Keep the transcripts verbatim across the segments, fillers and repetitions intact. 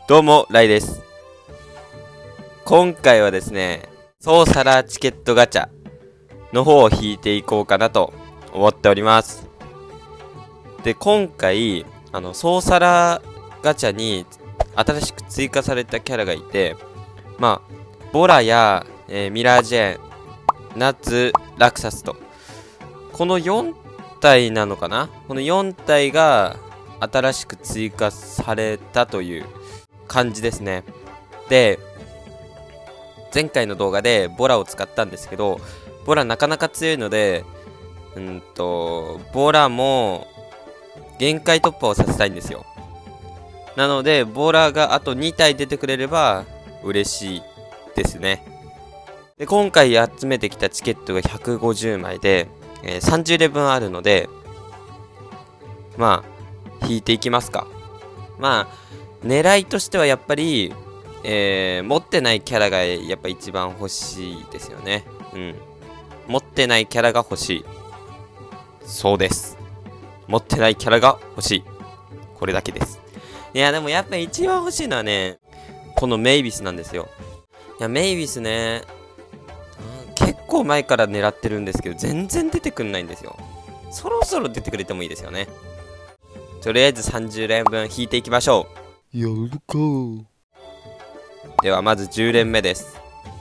どうも、ライです。今回はですね、ソーサラーチケットガチャの方を引いていこうかなと思っております。で、今回、あの、ソーサラーガチャに新しく追加されたキャラがいて、まあ、ボラや、えー、ミラージェーン、ナッツ、ラクサスと、このよん体なのかな？このよん体が新しく追加されたという感じですね。で、前回の動画でボラを使ったんですけど、ボラなかなか強いので、うんと、ボラも限界突破をさせたいんですよ。なので、ボラがあとに体出てくれれば嬉しいですね。で、今回集めてきたチケットがひゃくごじゅうまいで、えー、さんじゅうレベルあるので、まあ、引いていきますか。まあ、狙いとしてはやっぱり、えー、持ってないキャラがやっぱ一番欲しいですよね。うん。持ってないキャラが欲しい。そうです。持ってないキャラが欲しい。これだけです。いや、でもやっぱ一番欲しいのはね、このメイビスなんですよ。いや、メイビスね、結構前から狙ってるんですけど、全然出てくんないんですよ。そろそろ出てくれてもいいですよね。とりあえずさんじゅう連分引いていきましょう。やるか。 ではまずじゅう連目です。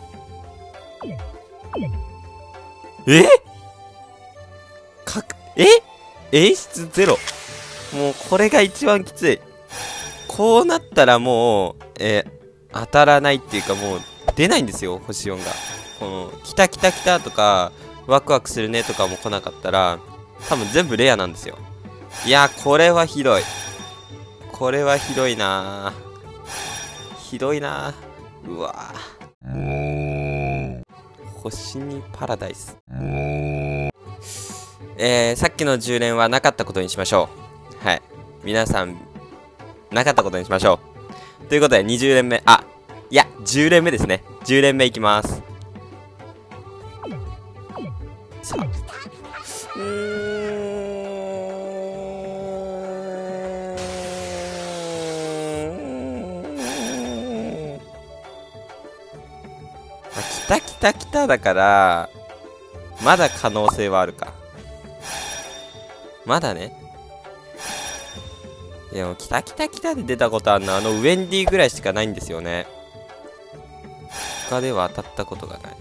えかく、え演出ゼロ。もうこれが一番きつい。こうなったらもう、えー、当たらないっていうかもう出ないんですよ、星よんが。この、来た来た来たとか、ワクワクするねとかも来なかったら、多分全部レアなんですよ。いや、これはひどい。これはひどいなぁ。ひどいなぁ。うわぁ。星にパラダイス。えー、さっきのじゅう連はなかったことにしましょう。はい。皆さん、なかったことにしましょう。ということで、にじゅう連目。あ、いや、じゅう連目ですね。じゅう連目いきます。さあ。うーん。まあ、来た来た来ただから、まだ可能性はあるか。まだね。いや、もう来た来た来たで出たことあるのあのウェンディぐらいしかないんですよね。他では当たったことがない。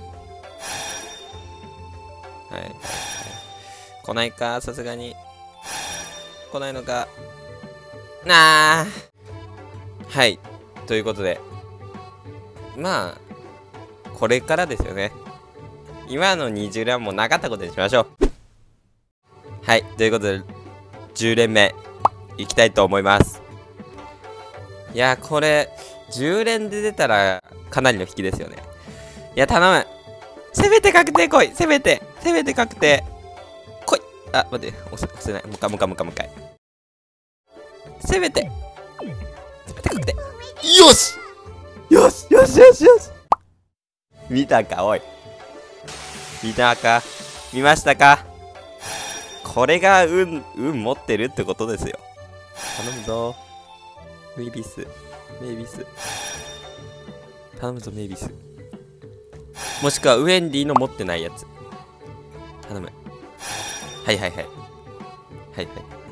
はいはいはい。来ないか、さすがに。来ないのか。なあ。はい。ということで。まあ、これからですよね。今のにじゅう連もなかったことにしましょう。はい。ということで、じゅう連目、いきたいと思います。いや、これ、じゅう連で出たら、かなりの引きですよね。いや、頼む。せめて確定来い。せめて。せめて確定。来い。あ、待って。押せ、押せない。もう一回、もう一回、もう一回、もう一回。せめて。せめて確定。よしよしよしよしよし見たか、おい。見たか見ましたかこれが運、運持ってるってことですよ。頼むぞ。メイビス。メイビス。頼むぞ、メイビス。もしくはウェンディの持ってないやつ。頼む。はいはいはい。はい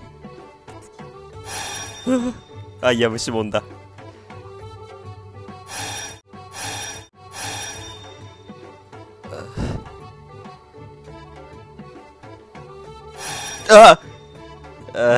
はい。あ、いや、虫もんだ。ああ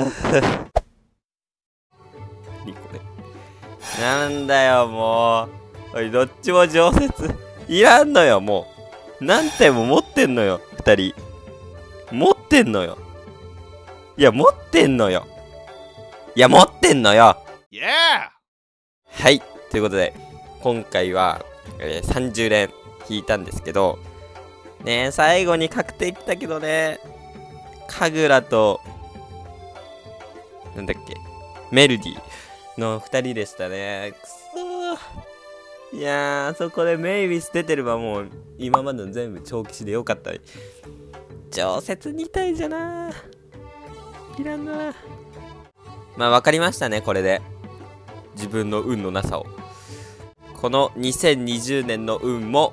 何これ。なんだよ、もう。おい、どっちも常設。いらんのよ、もう。何体も持ってんのよ、二人。持ってんのよ。いや、持ってんのよ。いや、持ってんのよ。 Yeah! はい。ということで、今回は、えー、さんじゅう連引いたんですけど、ねえ、最後に確定来たけどね、神楽と、なんだっけ、メルディのふたりでしたね。くそー。いやー、そこでメイビス出てればもう、今までの全部長騎士でよかった。常設に体じゃなー。いらんなー。まあ、わかりましたね、これで。 自分の運のなさを。このにせんにじゅうねんの運も、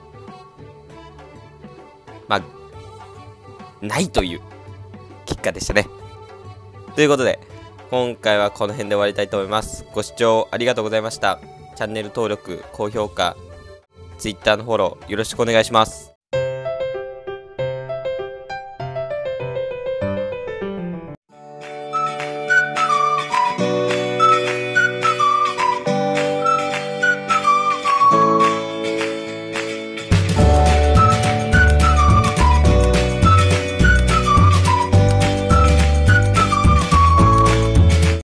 まあ、ないという結果でしたね。ということで、今回はこの辺で終わりたいと思います。ご視聴ありがとうございました。チャンネル登録、高評価、Twitter のフォローよろしくお願いします。